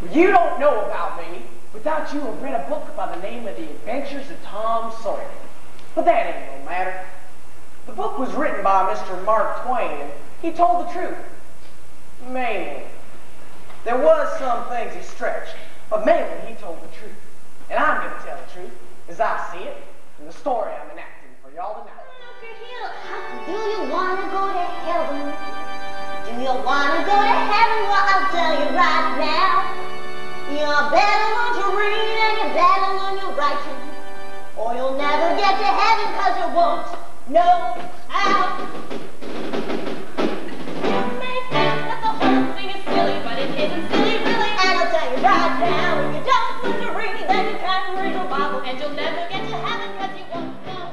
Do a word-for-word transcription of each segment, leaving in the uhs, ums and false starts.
You don't know about me without you have read a book by the name of The Adventures of Tom Sawyer. But that ain't no matter. The book was written by Mister Mark Twain, and he told the truth. Mainly. There was some things he stretched, but mainly he told the truth. And I'm going to tell the truth, as I see it, in the story I'm enacting for y'all tonight. Do you want to go to heaven? Do you want to go to heaven? Well, I'll tell you right now. You better learn to read and you better learn your writing, or you'll never get to heaven because you won't know how. You may think that the whole thing is silly, but it isn't silly really. And I'll tell you right now, if you don't learn to read, then you can't read your Bible, and you'll never get to heaven because you won't know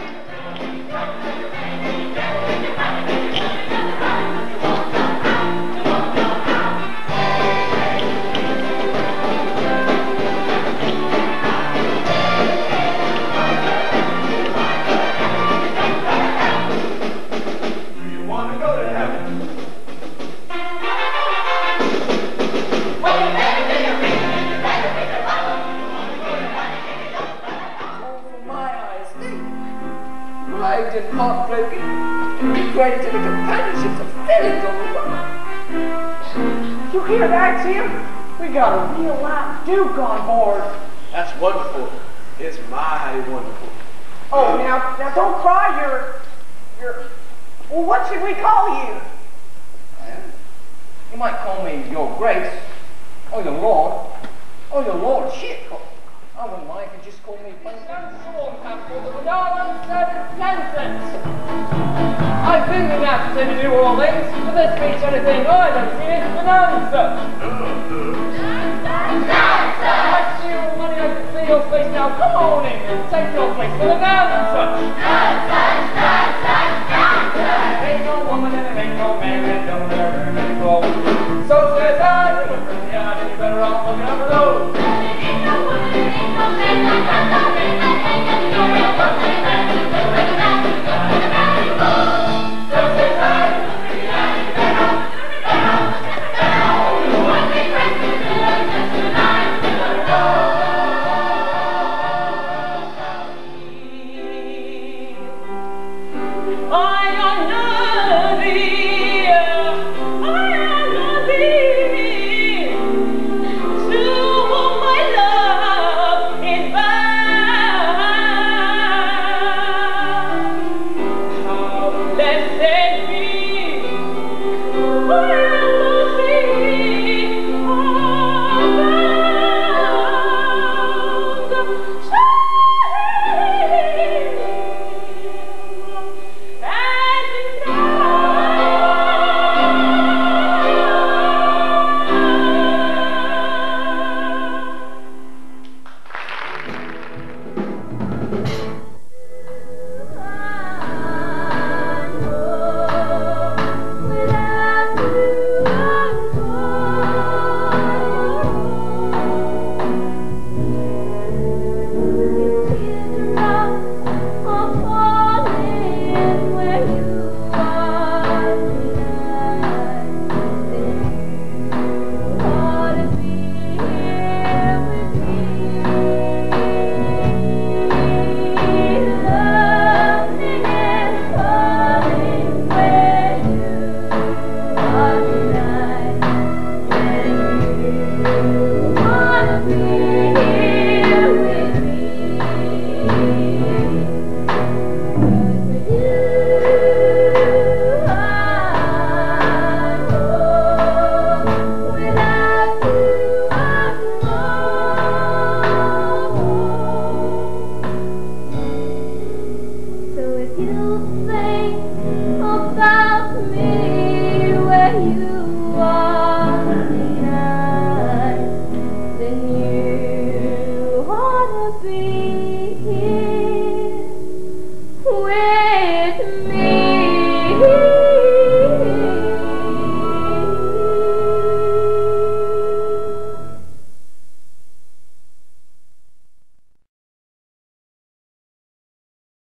and heartbroken, and regretted to the companionships of feelings on the run. You hear that, Tim? We got a real live Duke on board. That's wonderful. It's mighty wonderful. Oh, now, now don't cry. You're, you're. Well, what should we call you? Well, you might call me Your Grace, or Your Lord, or Your Lordship. I wouldn't mind if you just called me plain Sworn Pastor with all uncertain nonsense. I've been in that city, New Orleans, but this beats anything I don't see is the nonsense. Nonsense! I see your money, I can see your face now. Come on in and take your place for the nonsense. Nonsense! Nonsense! Nonsense! Ain't no woman and it ain't no man that don't deserve any clothes. So says I, you look from the eye, and you better off looking up for those. Ain't no woman, ain't no man, no man, no man, no man, no real woman, no man, no man, no man, no man. So says I, you look from the eye, and you better off, better off, better off. You want me friends to do it just tonight, to know. I honor thee, I honor thee, to whom my love is bound. How blessed be, forever be, be